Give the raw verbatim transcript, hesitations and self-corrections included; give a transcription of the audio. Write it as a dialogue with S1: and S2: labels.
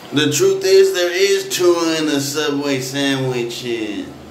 S1: The truth is, there is tuna in the Subway sandwich.